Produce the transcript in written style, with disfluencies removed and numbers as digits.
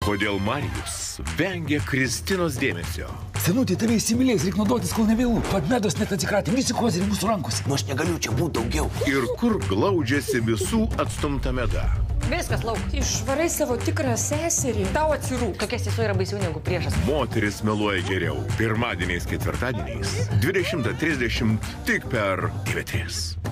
Kodėl Marijus vengia Kristinos dėmesio? Senutė, tave įsimylėjus, reikia naudotis, kol nevėlų. Pat medos net atsikratė, visi kozeriai mūsų rankose. Nu, aš negaliu čia būti daugiau. Ir kur glaudžiasi visų atstumta meda? Viskas lauk. Išvarai savo tikrą seserį. Tau atsirūk. Tokia sesuo yra baisiau negu priešas. Moteris meluoja geriau. Pirmadieniais, ketvirtadieniais, 20:30 tik per TV3.